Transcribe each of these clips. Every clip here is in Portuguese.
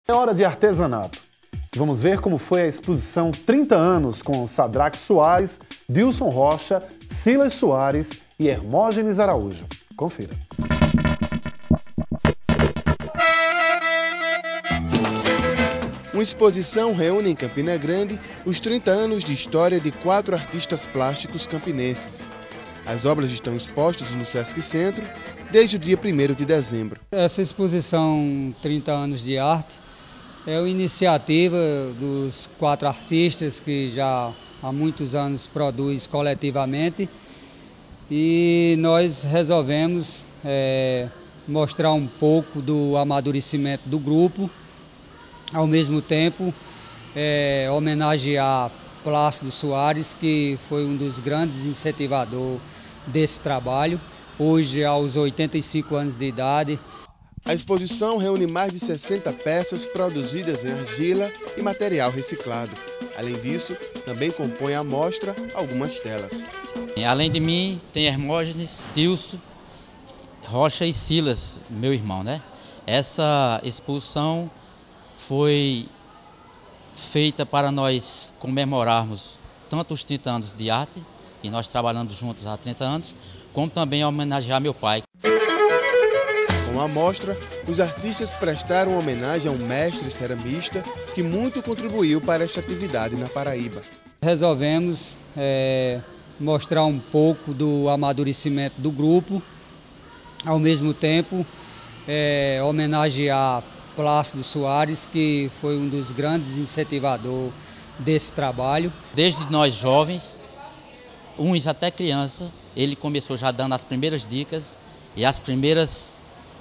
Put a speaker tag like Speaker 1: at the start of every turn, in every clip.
Speaker 1: É hora de artesanato. Vamos ver como foi a exposição 30 anos com Sadraque Soares, Dilson Rocha, Silas Soares e Hermógenes Araújo. Confira.
Speaker 2: Uma exposição reúne em Campina Grande os 30 anos de história de 4 artistas plásticos campinenses. As obras estão expostas no Sesc Centro desde o dia 1º de dezembro.
Speaker 3: Essa exposição 30 anos de arte é uma iniciativa dos 4 artistas que já há muitos anos produzem coletivamente e nós resolvemos mostrar um pouco do amadurecimento do grupo, ao mesmo tempo homenagear Plácido Soares, que foi um dos grandes incentivadores desse trabalho, hoje aos 85 anos de idade.
Speaker 2: A exposição reúne mais de 60 peças produzidas em argila e material reciclado. Além disso, também compõe a mostra algumas telas.
Speaker 4: Além de mim, tem Hermógenes, Dilson, Rocha e Silas, meu irmão, né? Essa exposição foi feita para nós comemorarmos tanto os 30 anos de arte, e nós trabalhamos juntos há 30 anos, como também homenagear meu pai.
Speaker 2: Com a mostra, os artistas prestaram homenagem a um mestre ceramista que muito contribuiu para esta atividade na Paraíba.
Speaker 3: Resolvemos mostrar um pouco do amadurecimento do grupo, ao mesmo tempo homenagear Plácido Soares, que foi um dos grandes incentivadores desse trabalho.
Speaker 4: Desde nós jovens, uns até criança, ele começou já dando as primeiras dicas e as primeiras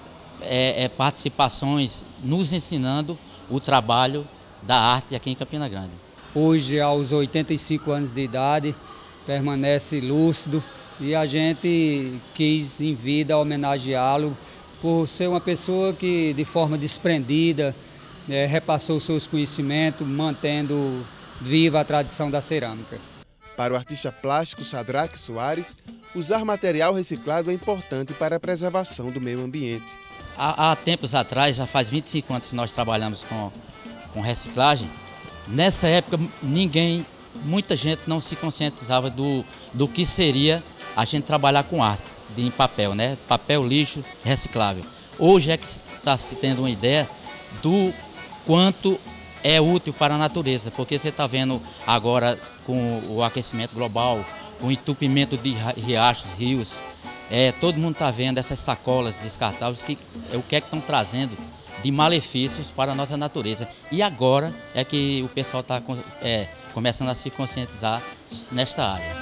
Speaker 4: participações, nos ensinando o trabalho da arte aqui em Campina Grande.
Speaker 3: Hoje, aos 85 anos de idade, permanece lúcido e a gente quis em vida homenageá-lo por ser uma pessoa que, de forma desprendida, repassou seus conhecimentos, mantendo viva a tradição da cerâmica.
Speaker 2: Para o artista plástico Sadraque Soares, usar material reciclado é importante para a preservação do meio ambiente.
Speaker 4: Há tempos atrás, já faz 25 anos que nós trabalhamos com reciclagem. Nessa época, muita gente não se conscientizava do que seria a gente trabalhar com arte em papel, né? Papel, lixo, reciclável. Hoje é que está se tendo uma ideia do quanto é útil para a natureza, porque você está vendo agora com o aquecimento global, o entupimento de riachos, rios, todo mundo está vendo essas sacolas descartáveis, o que é que estão trazendo de malefícios para a nossa natureza. E agora é que o pessoal está começando a se conscientizar nesta área.